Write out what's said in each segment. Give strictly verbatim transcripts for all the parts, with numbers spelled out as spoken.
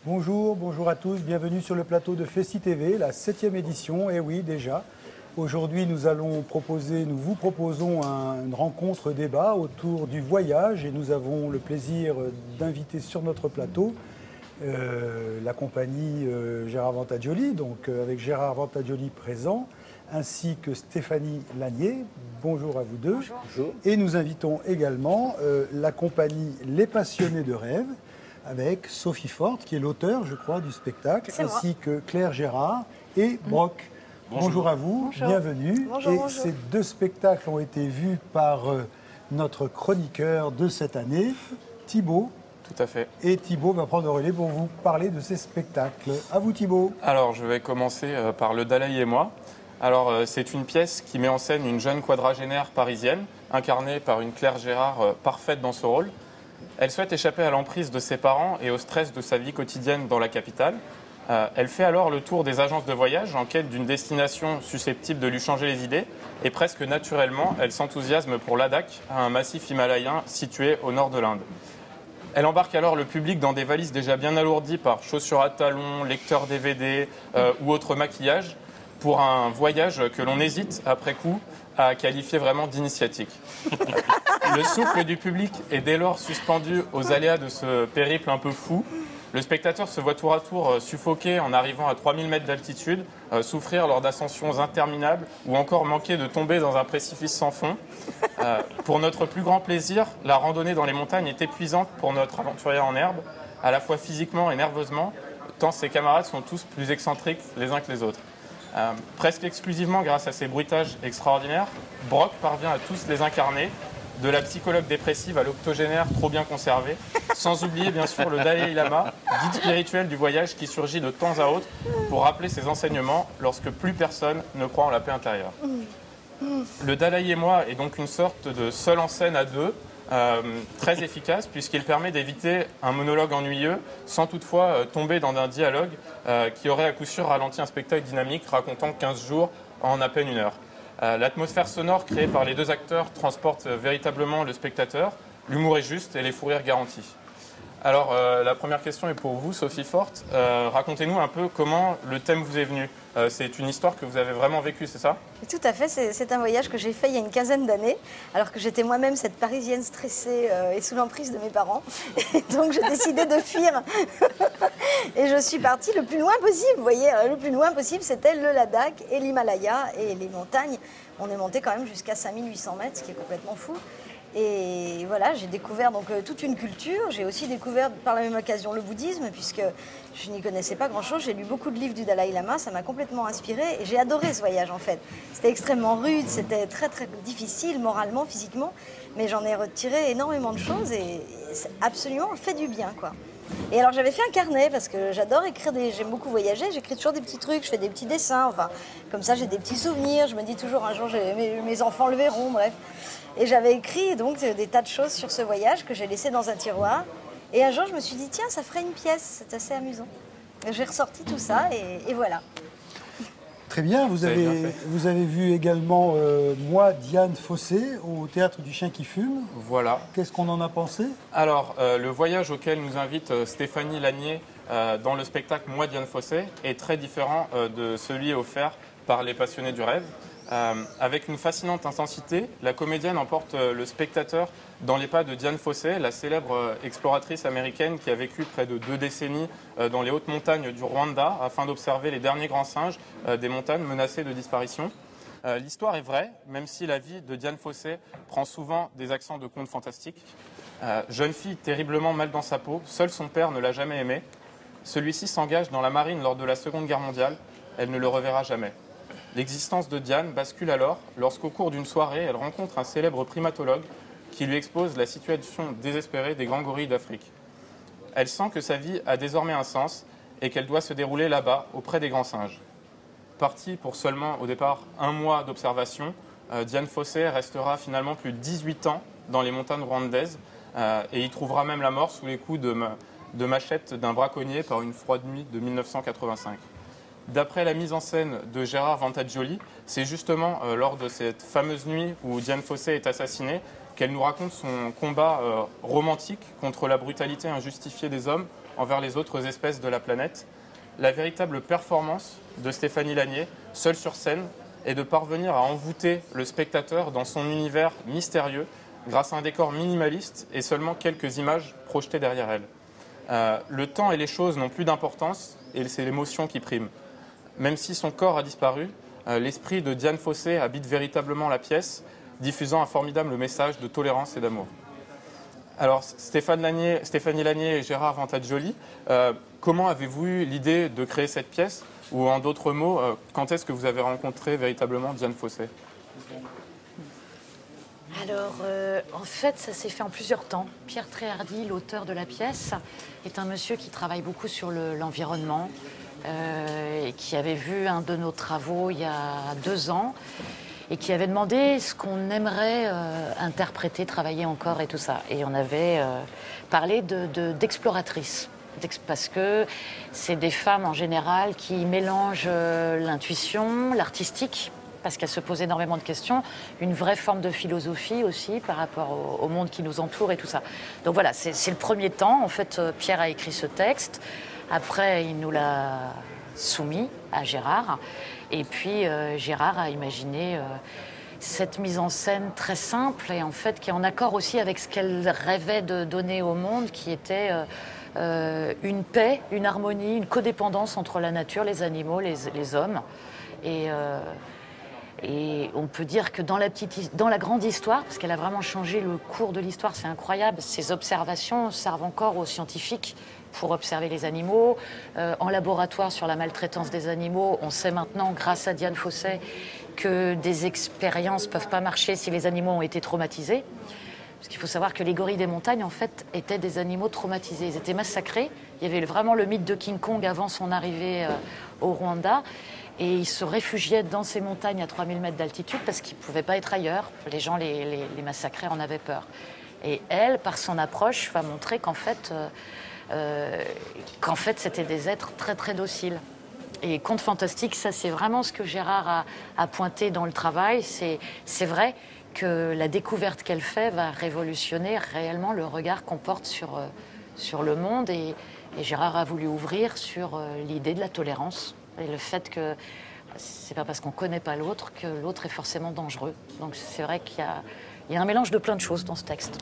Bonjour, bonjour à tous, bienvenue sur le plateau de Fessi T V, la septième édition, et oui déjà. Aujourd'hui nous allons proposer, nous vous proposons un, une rencontre débat autour du voyage et nous avons le plaisir d'inviter sur notre plateau euh, la compagnie euh, Gérard Vantagioli, donc euh, avec Gérard Vantagioli présent, ainsi que Stéphanie Lanier. Bonjour à vous deux. Bonjour. Bonjour. Et nous invitons également euh, la compagnie Les Passionnés de Rêve, avec Sophie Forte, qui est l'auteur, je crois, du spectacle, ainsi moi. que Claire Gérard et Brock. Bonjour, bonjour à vous, bonjour. Bienvenue. Bonjour, et bonjour. Ces deux spectacles ont été vus par euh, notre chroniqueur de cette année, Thibaut. Tout à fait. Et Thibaut va prendre le relais pour vous parler de ces spectacles. À vous Thibaut. Alors, je vais commencer euh, par Le Dalaï et moi. Alors, euh, c'est une pièce qui met en scène une jeune quadragénaire parisienne, incarnée par une Claire Gérard euh, parfaite dans ce rôle. Elle souhaite échapper à l'emprise de ses parents et au stress de sa vie quotidienne dans la capitale. Euh, elle fait alors le tour des agences de voyage en quête d'une destination susceptible de lui changer les idées. Et presque naturellement, elle s'enthousiasme pour Ladakh, un massif himalayen situé au nord de l'Inde. Elle embarque alors le public dans des valises déjà bien alourdies par chaussures à talons, lecteurs D V D euh, ou autres maquillages pour un voyage que l'on hésite, après coup, à qualifier vraiment d'initiatique. Le souffle du public est dès lors suspendu aux aléas de ce périple un peu fou. Le spectateur se voit tour à tour suffoqué en arrivant à trois mille mètres d'altitude, euh, souffrir lors d'ascensions interminables ou encore manquer de tomber dans un précipice sans fond. Euh, pour notre plus grand plaisir, la randonnée dans les montagnes est épuisante pour notre aventurier en herbe, à la fois physiquement et nerveusement, tant ses camarades sont tous plus excentriques les uns que les autres. Euh, presque exclusivement grâce à ses bruitages extraordinaires, Brock parvient à tous les incarner, de la psychologue dépressive à l'octogénaire trop bien conservé, sans oublier bien sûr le Dalai Lama, guide spirituel du voyage qui surgit de temps à autre pour rappeler ses enseignements lorsque plus personne ne croit en la paix intérieure. Le Dalaï et moi est donc une sorte de seul en scène à deux, euh, très efficace puisqu'il permet d'éviter un monologue ennuyeux sans toutefois euh, tomber dans un dialogue euh, qui aurait à coup sûr ralenti un spectacle dynamique racontant quinze jours en à peine une heure. Euh, L'atmosphère sonore créée par les deux acteurs transporte euh, véritablement le spectateur, l'humour est juste et les fous rires garantis. Alors, euh, la première question est pour vous, Sophie Forte. Euh, Racontez-nous un peu comment le thème vous est venu. Euh, c'est une histoire que vous avez vraiment vécue, c'est ça? Tout à fait, c'est un voyage que j'ai fait il y a une quinzaine d'années, alors que j'étais moi-même cette Parisienne stressée euh, et sous l'emprise de mes parents. Et donc j'ai décidé de fuir. Et je suis partie le plus loin possible, vous voyez, le plus loin possible, c'était le Ladakh et l'Himalaya et les montagnes. On est monté quand même jusqu'à cinq mille huit cents mètres, ce qui est complètement fou. Et voilà, j'ai découvert donc euh, toute une culture. J'ai aussi découvert par la même occasion le bouddhisme, puisque je n'y connaissais pas grand-chose. J'ai lu beaucoup de livres du Dalaï Lama, ça m'a complètement inspirée et j'ai adoré ce voyage en fait. C'était extrêmement rude, c'était très très difficile moralement, physiquement, mais j'en ai retiré énormément de choses et c'est absolument fait du bien quoi. Et alors j'avais fait un carnet parce que j'adore écrire, des... j'aime beaucoup voyager, j'écris toujours des petits trucs, je fais des petits dessins, enfin comme ça j'ai des petits souvenirs, je me dis toujours un jour mes, mes enfants le verront, bref. Et j'avais écrit donc des tas de choses sur ce voyage que j'ai laissé dans un tiroir. Et un jour je me suis dit tiens ça ferait une pièce, c'est assez amusant. J'ai ressorti tout ça et, et voilà. Très bien, vous avez, bien vous avez vu également euh, moi, Diane Fossé, au Théâtre du Chien qui fume. Voilà. Qu'est-ce qu'on en a pensé? Alors, euh, le voyage auquel nous invite euh, Stéphanie Lanier euh, dans le spectacle Moi, Diane Fossé est très différent euh, de celui offert par les passionnés du rêve. Euh, avec une fascinante intensité, la comédienne emporte euh, le spectateur dans les pas de Diane Fossé, la célèbre euh, exploratrice américaine qui a vécu près de deux décennies euh, dans les hautes montagnes du Rwanda afin d'observer les derniers grands singes euh, des montagnes menacées de disparition. Euh, L'histoire est vraie, même si la vie de Diane Fossé prend souvent des accents de contes fantastiques. Euh, jeune fille terriblement mal dans sa peau, seul son père ne l'a jamais aimée. Celui-ci s'engage dans la marine lors de la Seconde Guerre mondiale. Elle ne le reverra jamais. L'existence de Diane bascule alors lorsqu'au cours d'une soirée, elle rencontre un célèbre primatologue qui lui expose la situation désespérée des grands gorilles d'Afrique. Elle sent que sa vie a désormais un sens et qu'elle doit se dérouler là-bas, auprès des grands singes. Partie pour seulement, au départ, un mois d'observation, euh, Diane Fossé restera finalement plus de dix-huit ans dans les montagnes rwandaises euh, et y trouvera même la mort sous les coups de, ma de machette d'un braconnier par une froide nuit de mille neuf cent quatre-vingt-cinq. D'après la mise en scène de Gérard Vantagioli, c'est justement euh, lors de cette fameuse nuit où Diane Fossé est assassinée qu'elle nous raconte son combat euh, romantique contre la brutalité injustifiée des hommes envers les autres espèces de la planète. La véritable performance de Stéphanie Lanier, seule sur scène, est de parvenir à envoûter le spectateur dans son univers mystérieux grâce à un décor minimaliste et seulement quelques images projetées derrière elle. Euh, le temps et les choses n'ont plus d'importance et c'est l'émotion qui prime. Même si son corps a disparu, euh, l'esprit de Diane Fossé habite véritablement la pièce, diffusant un formidable message de tolérance et d'amour. Alors, Stéphane Lanier, Stéphanie Lanier et Gérard Vantagioli, euh, comment avez-vous eu l'idée de créer cette pièce? Ou en d'autres mots, euh, quand est-ce que vous avez rencontré véritablement Diane Fossé? Alors, euh, en fait, ça s'est fait en plusieurs temps. Pierre Tréhardy, l'auteur de la pièce, est un monsieur qui travaille beaucoup sur le, l'environnement euh, et qui avait vu un de nos travaux il y a deux ans et qui avait demandé ce qu'on aimerait euh, interpréter, travailler encore et tout ça. Et on avait euh, parlé de, de, d'exploratrices. Parce que c'est des femmes en général qui mélangent euh, l'intuition, l'artistique, parce qu'elles se posent énormément de questions, une vraie forme de philosophie aussi par rapport au, au monde qui nous entoure et tout ça. Donc voilà, c'est, c'est le premier temps. En fait, euh, Pierre a écrit ce texte. Après, il nous l'a soumis à Gérard. Et puis, euh, Gérard a imaginé euh, cette mise en scène très simple et en fait qui est en accord aussi avec ce qu'elle rêvait de donner au monde, qui était euh, euh, une paix, une harmonie, une codépendance entre la nature, les animaux, les, les hommes. Et... Euh, Et on peut dire que dans la, petite, dans la grande histoire, parce qu'elle a vraiment changé le cours de l'histoire, c'est incroyable, ces observations servent encore aux scientifiques pour observer les animaux. Euh, en laboratoire sur la maltraitance des animaux, on sait maintenant, grâce à Diane Fossé, que des expériences ne peuvent pas marcher si les animaux ont été traumatisés. Parce qu'il faut savoir que les gorilles des montagnes, en fait, étaient des animaux traumatisés. Ils étaient massacrés. Il y avait vraiment le mythe de King Kong avant son arrivée euh, au Rwanda. Et ils se réfugiaient dans ces montagnes à trois mille mètres d'altitude parce qu'ils ne pouvaient pas être ailleurs. Les gens les, les, les massacraient, en avaient peur. Et elle, par son approche, va montrer qu'en fait, euh, euh, qu'en fait c'était des êtres très très dociles. Et Contes fantastiques, ça c'est vraiment ce que Gérard a, a pointé dans le travail. C'est, c'est vrai que la découverte qu'elle fait va révolutionner réellement le regard qu'on porte sur, euh, sur le monde. Et, et Gérard a voulu ouvrir sur euh, l'idée de la tolérance. Et le fait que c'est pas parce qu'on connaît pas l'autre que l'autre est forcément dangereux. Donc c'est vrai qu'il y a, il y a un mélange de plein de choses dans ce texte.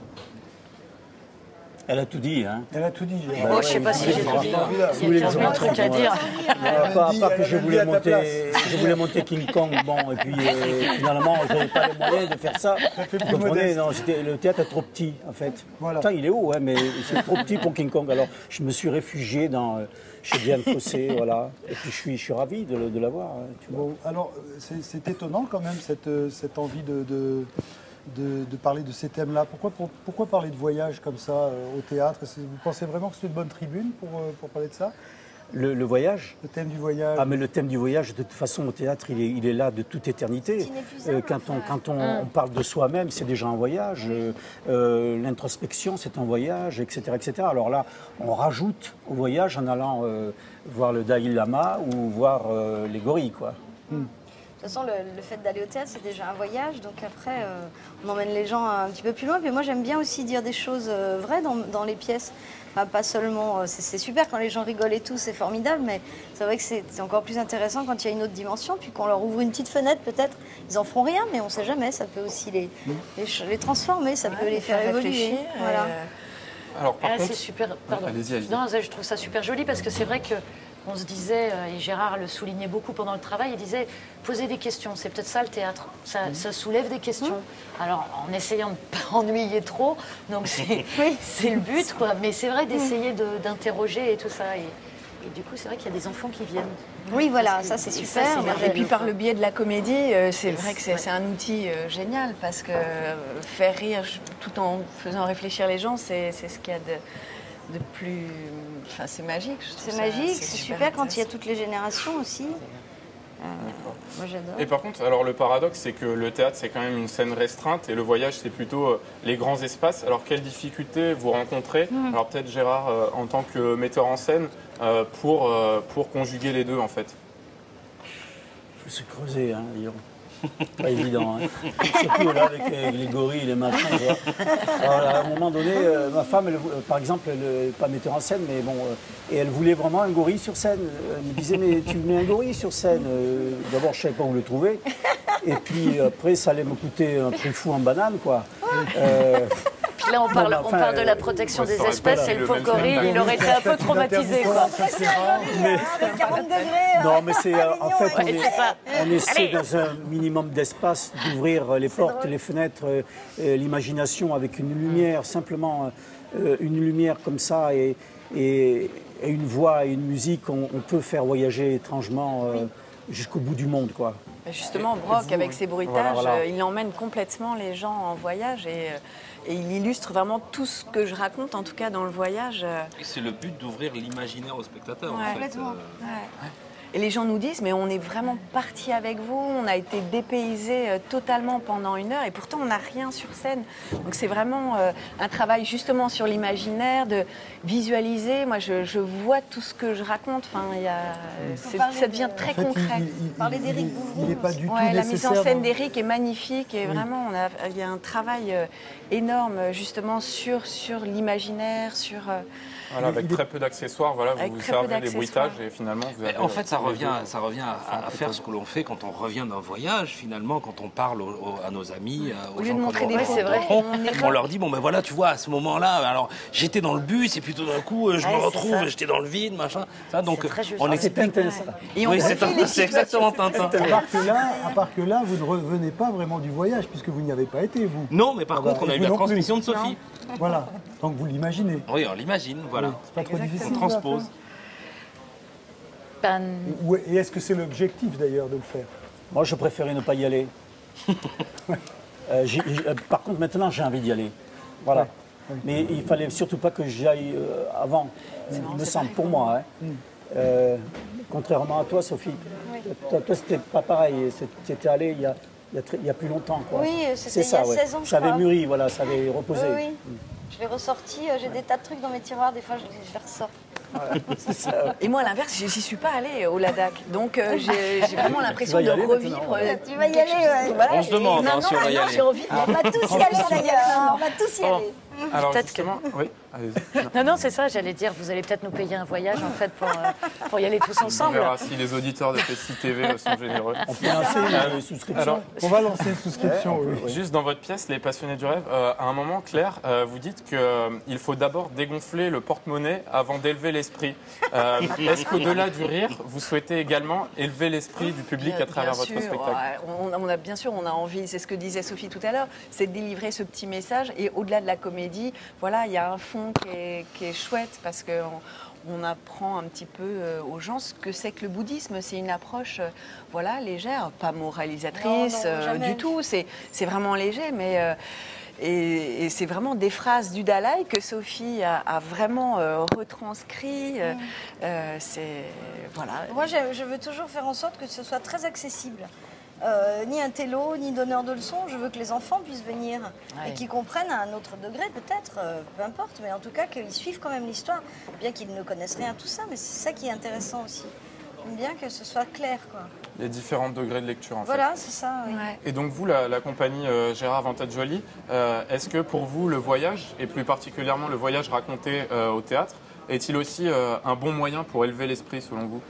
Elle a tout dit, hein. Elle a tout dit. Bah, oh, ouais, je sais pas si j'ai tout dit. Il y a quinze mille trucs à dire. Euh, pas, pas que je voulais, monter, je voulais monter King Kong, bon, et puis euh, finalement, je n'avais pas les moyens de faire ça. Vous comprenez, non, le théâtre est trop petit, en fait. Voilà. Putain, il est haut, hein, mais c'est trop petit pour King Kong. Alors, je me suis réfugié dans, euh, chez Diane Fossé, voilà. Et puis, je suis, je suis ravi de, de l'avoir. Hein, tu vois. Bon, alors, c'est, c'est étonnant quand même, cette, cette envie de... de... De, de parler de ces thèmes-là. Pourquoi, pour, pourquoi parler de voyage comme ça euh, au théâtre? Vous pensez vraiment que c'est une bonne tribune pour, euh, pour parler de ça? Le, le voyage? Le thème du voyage. Ah, mais le thème du voyage, de toute façon, au théâtre, il est, il est là de toute éternité. Euh, quand on, quand on, on parle de soi-même, c'est déjà un voyage. Euh, euh, l'introspection, c'est un voyage, et cetera, et cetera. Alors là, on rajoute au voyage en allant euh, voir le Dalai Lama ou voir euh, les gorilles, quoi. Hmm. De toute façon, le, le fait d'aller au théâtre, c'est déjà un voyage. Donc après, euh, on emmène les gens un petit peu plus loin. Puis moi, j'aime bien aussi dire des choses euh, vraies dans, dans les pièces. Enfin, pas seulement... Euh, c'est, c'est super quand les gens rigolent et tout, c'est formidable. Mais c'est vrai que c'est, c'est encore plus intéressant quand il y a une autre dimension. Puis qu'on leur ouvre une petite fenêtre, peut-être. Ils en feront rien, mais on ne sait jamais. Ça peut aussi les, les, les transformer, ça ouais, peut les faire, faire évoluer. Voilà. Euh... Alors, par là, contre... c'est super... Pardon. Allez-y, allez-y. Non, je trouve ça super joli parce que c'est vrai que on se disait, et Gérard le soulignait beaucoup pendant le travail, il disait poser des questions, c'est peut-être ça le théâtre, ça, mmh. ça soulève des questions. Mmh. Alors en essayant de ne pas ennuyer trop, donc c'est, oui. c'est le but, quoi. Mais c'est vrai d'essayer de, d'interroger et tout ça. Et, et du coup, c'est vrai qu'il y a des enfants qui viennent. Oui, voilà, que, ça c'est super. Ça, c'est et puis par le biais de la comédie, euh, c'est vrai que c'est, ouais. c'est un outil euh, génial parce que euh, faire rire tout en faisant réfléchir les gens, c'est, c'est ce qu'il y a de... de plus... Enfin, c'est magique. C'est magique, c'est, c'est super, super quand il y a toutes les générations aussi. Euh, moi, j'adore. Et par contre, alors le paradoxe, c'est que le théâtre, c'est quand même une scène restreinte et le voyage, c'est plutôt euh, les grands espaces. Alors, quelles difficultés vous rencontrez? mmh. Alors, peut-être Gérard, euh, en tant que metteur en scène, euh, pour, euh, pour conjuguer les deux, en fait. Il faut se creuser, hein, disons. Pas évident, hein. Surtout là avec les, les gorilles, les machins. Alors, à un moment donné, euh, ma femme, elle, euh, par exemple, elle n'est pas metteur en scène, mais bon, euh, et elle voulait vraiment un gorille sur scène. Elle me disait, mais tu mets un gorille sur scène. Euh, D'abord, je ne savais pas où le trouver. Et puis après, ça allait me coûter un prix fou en banane, quoi. Euh, Là, on parle, non, enfin, on parle de la euh, protection ouais, des ça aurait espèces pas et été le le pauvre même gorille, il aurait été un peu traumatisé. Quoi. C'est rare. mais... Avec quarante degrés. Non, mais c'est euh, en fait, on, Ouais, est- c'est ça. on essaie Allez. dans un minimum d'espace d'ouvrir les portes, drôle. les fenêtres, euh, euh, l'imagination avec une lumière, simplement euh, une lumière comme ça et, et- et une voix et une musique, on, on peut faire voyager étrangement euh, jusqu'au bout du monde, quoi. Justement, Brock, vous, avec ses bruitages, Voilà, voilà. euh, il emmène complètement les gens en voyage et, euh, et il illustre vraiment tout ce que je raconte, en tout cas dans le voyage. euh. Et c'est le but d'ouvrir l'imaginaire au spectateur, Ouais. en fait. Complètement. Euh, Ouais. Et les gens nous disent, mais on est vraiment parti avec vous, on a été dépaysés euh, totalement pendant une heure et pourtant on n'a rien sur scène. Donc c'est vraiment euh, un travail justement sur l'imaginaire, de visualiser. Moi je, je vois tout ce que je raconte, enfin, il y a, euh, c'est- parler ça devient de- très En fait, concret. il- il- il- Parler il- d'Éric il- Bouvron Il n'est pas du tout Ouais, la mise en nécessaire scène dans- d'Éric est magnifique et Oui. vraiment on a, il y a un travail euh, énorme justement sur, sur l'imaginaire, sur... euh, Voilà, avec Il est- très peu d'accessoires, voilà, vous Avec vous très peu servez des d'accessoires. bruitages et finalement vous Mais avez... en fait, ça euh, les revient, deux. ça revient à, à faire ce que l'on fait quand on revient d'un voyage, finalement, quand on parle au- au- à nos amis, à- aux Au lieu gens de qu'on montrer des rencontre. photos, on évoque. On leur dit, bon ben voilà, tu vois, à ce moment-là, alors j'étais dans le bus et puis tout d'un coup, euh, je Ouais, me c'est retrouve, ça. j'étais dans le vide, machin. Ça, donc, C'est très juste. on Ah, C'est explique. Tintin, ça. Et on Oui, refait c'est les un- c'est exactement Tintin. À part, que là, à part que là, vous ne revenez pas vraiment du voyage, puisque vous n'y avez pas été, vous. Non, mais par Ah bah, contre, on et a eu vous la non plus. transmission de Sophie. Voilà, donc vous l'imaginez. Oui, on l'imagine, voilà. Oui, C'est pas trop difficile. On ça, à transpose. Ben, faire. Ou- Et est-ce que c'est l'objectif d'ailleurs de le faire? Moi, je préférais ne pas y aller. Euh, j'ai- j'ai- euh, par contre, maintenant, j'ai envie d'y aller. Voilà. Mais il fallait surtout pas que j'y aille euh, avant, il me semble, pour moi. hein. Euh, contrairement à toi, Sophie. Toi, toi, c'était pas pareil. Tu étais allé il y a, il y a très- il y a plus longtemps. Quoi. Oui, c'était C'est il y ça, a ouais. seize ans, je Ça avait crois. mûri, voilà, ça avait reposé. Oui, oui. Je l'ai ressorti, euh, j'ai des tas de trucs dans mes tiroirs, des fois je les je les ressors. C'est ça. Et moi, à l'inverse, j'y j'y suis pas allée au Ladakh. Donc, euh, j'ai j'ai vraiment l'impression vas y de aller revivre. maintenant, euh, Tu vas y quelque aller, chose. ouais. Voilà, On se et demande, hein, maintenant, si on va y maintenant, aller. j'ai envie. On va tous y aller d'ailleurs, on va tous y aller. Alors Peut-être justement, oui, allez-y. non, non, c'est ça, j'allais dire, vous allez peut-être nous payer un voyage en fait pour, euh, pour y aller tous On ensemble. verra si les auditeurs de Fessi T V sont généreux. On peut lancer une souscription. Alors, On va lancer une souscription, Ouais, on oui. peut, oui. juste dans votre pièce, Les Passionnés du rêve, euh, à un moment, Claire, euh, vous dites qu'il faut d'abord dégonfler le porte-monnaie avant d'élever l'esprit. Euh, Est-ce qu'au-delà du rire, vous souhaitez également élever l'esprit du public Bien- à travers bien votre sûr, spectacle? ouais. on, on a bien sûr, on a envie, c'est ce que disait Sophie tout à l'heure, c'est de délivrer ce petit message. Et au-delà de la comédie, voilà, il y a un fond qui est, qui est chouette parce que on, on apprend un petit peu euh, aux gens ce que c'est que le bouddhisme. C'est une approche, euh, voilà, légère, pas moralisatrice Non, non, euh, jamais. du tout. C'est c'est vraiment léger, mais euh, et, et c'est vraiment des phrases du Dalai que Sophie a, a vraiment euh, retranscrit. euh, euh, c'est voilà. Moi, j'ai- je veux toujours faire en sorte que ce soit très accessible. Euh, ni un télo, ni donneur de leçons. Je veux que les enfants puissent venir et Ouais. qu'ils comprennent à un autre degré, peut-être, euh, peu importe, mais en tout cas qu'ils suivent quand même l'histoire, bien qu'ils ne connaissent rien à tout ça. Mais c'est ça qui est intéressant aussi. J'aime bien que ce soit clair, quoi. Les différents degrés de lecture, en fait. Voilà, c'est ça. Oui. Ouais. Et donc vous, la, la compagnie euh, Gérard Vantage Jolie, euh, est-ce que pour vous, le voyage, et plus particulièrement le voyage raconté euh, au théâtre, est-il aussi euh, un bon moyen pour élever l'esprit, selon vous?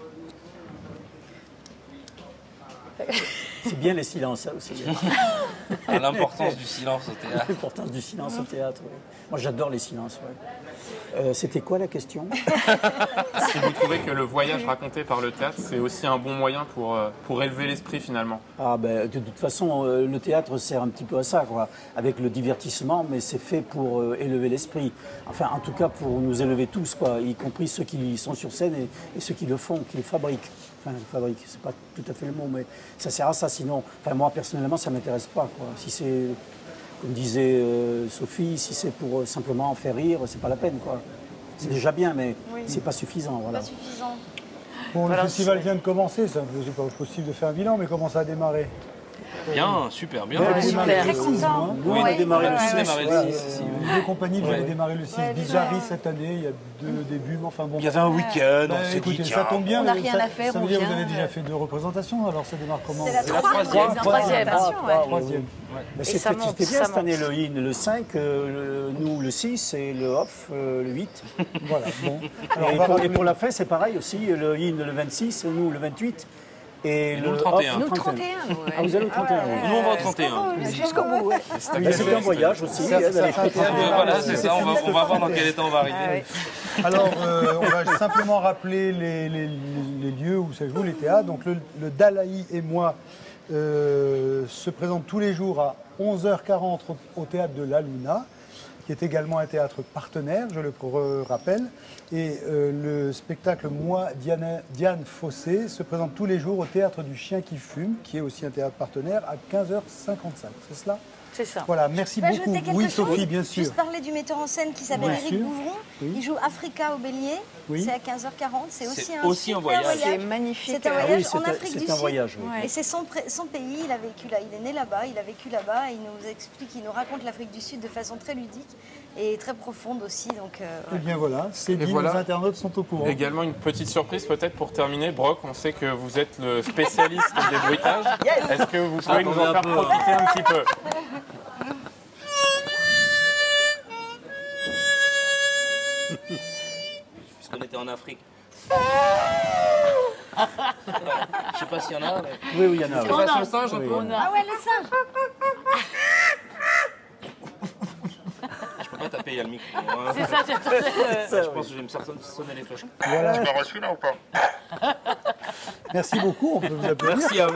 C'est bien les silences, ça aussi. À l'importance du silence au théâtre. L'importance du silence au théâtre. oui. Moi, j'adore les silences. ouais. Euh, C'était quoi la question? Si vous trouvez que le voyage raconté par le théâtre, c'est aussi un bon moyen pour, euh, pour élever l'esprit, finalement? Ah ben, de toute façon, euh, le théâtre sert un petit peu à ça, quoi, avec le divertissement, mais c'est fait pour euh, élever l'esprit. Enfin, en tout cas, pour nous élever tous, quoi, y compris ceux qui sont sur scène et, et ceux qui le font, qui le fabriquent. Enfin, le fabriquent, c'est pas tout à fait le mot, mais ça sert à ça. Sinon, enfin, moi personnellement, ça m'intéresse pas, quoi. Si c'est, comme disait euh, Sophie, si c'est pour euh, simplement en faire rire, c'est pas la peine, quoi. C'est déjà bien, mais Oui. c'est pas suffisant, voilà. Pas suffisant. Bon, Voilà, le festival c'est- vient de commencer, ça c'est pas possible de faire un bilan, mais comment ça a démarré? Bien, super bien. Vous avez super. démarré le Très six, content. hein. Nous, on a Ouais. démarré le On a six. démarré le voilà. six aussi, oui. Les deux compagnies, vous avez Ouais. démarré le six. Ouais, Bizarris déjà. cette année, il y a deux débuts, mais enfin bon. Il y avait un week-end, Bah, on s'est écoutez, dit, ça tiens, tombe bien. on n'a mais rien ça- à faire, Ça veut on dire que vous vient, avez déjà euh. fait deux représentations, alors ça démarre comment? C'est la C'est la troisième. troisième. Troisième. représentation, ouais. Trois, Troisième. Mais Et c'était ça monte, c'était bien ça cette année, monte. le in, le cinq, euh, le- nous le six et le off, euh, le huit. Voilà, bon. Alors, on Et va pour, et rappeler- pour la fin, c'est pareil aussi, le in le vingt-six, nous le vingt-huit. Et, nous, le off, trente et un. Nous, le trente et un, nous, ouais. Ah, vous allez au trente et un, oui. Nous, on va au trente et un. Jusqu'au bout, ouais. Mais c'était un voyage aussi. Ça- hein, ça- d'aller ça- chercher- ça- Euh, Voilà, c'est ça, on va, on va voir dans quel état on va Ah, arriver. ouais. Alors, euh, on va simplement rappeler les, les- les lieux où ça joue, les théâtres. Donc, le, le Dalaï et moi euh, se présentent tous les jours à onze heures quarante au, au théâtre de La Luna, qui est également un théâtre partenaire, je le re- rappelle. Et euh, le spectacle Moi, Diane, Diane Fossé se présente tous les jours au théâtre du Chien qui fume, qui est aussi un théâtre partenaire, à quinze heures cinquante-cinq. C'est cela? C'est ça. Voilà, merci Je peux beaucoup. ajouter quelque Oui, chose Sophie, bien sûr. Juste parler du metteur en scène qui s'appelle Bien Éric sûr. Bouvron. Oui. Il joue Africa au Bélier. Oui. C'est à quinze heures quarante. C'est aussi C'est un aussi un super voyage. C'est magnifique. C'est un Ah voyage oui, c'est en un- Afrique du c'est un Sud. voyage, oui. Ouais. Et c'est son, pré- son pays, il a vécu là, il est né là-bas, il a vécu là-bas, et il nous explique, il nous raconte l'Afrique du Sud de façon très ludique et très profonde aussi. Donc, euh, Eh bien voilà, c'est dit, voilà. nos internautes sont au courant. Également une petite surprise peut-être pour terminer. Brock, on sait que vous êtes le spécialiste des bruitages. Est-ce que vous pouvez nous Attendez en un faire peu, hein. profiter un petit peu? Puisqu'on était en Afrique. Je sais pas s'il y en a. Mais... Oui, oui, il y en a. oui. Je fasse le singe un peu. Oui. Ah ouais, le singe. Je peux pas taper, il y a le micro. hein. C'est ça, c'est ça. Je pense que je vais me faire sonner les cloches. Voilà. Je l'ai reçu là ou pas? Merci beaucoup, on peut vous applaudir. Merci à vous.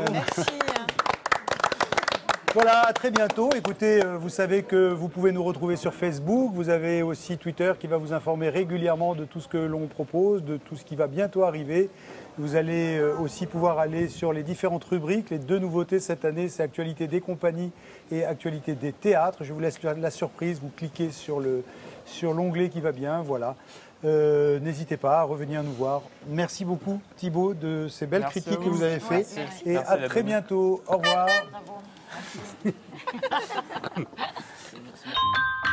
Voilà, à très bientôt. Écoutez, euh, vous savez que vous pouvez nous retrouver sur Facebook. Vous avez aussi Twitter qui va vous informer régulièrement de tout ce que l'on propose, de tout ce qui va bientôt arriver. Vous allez euh, aussi pouvoir aller sur les différentes rubriques. Les deux nouveautés cette année, c'est Actualité des compagnies et Actualité des théâtres. Je vous laisse la, la surprise. Vous cliquez sur le sur l'onglet qui va bien. Voilà. Euh, N'hésitez pas à revenir nous voir. Merci beaucoup Thibaut de ces belles Merci critiques à que vous. vous avez faites. Merci. Et Merci à d'être très venu. bientôt. Au revoir. Bravo.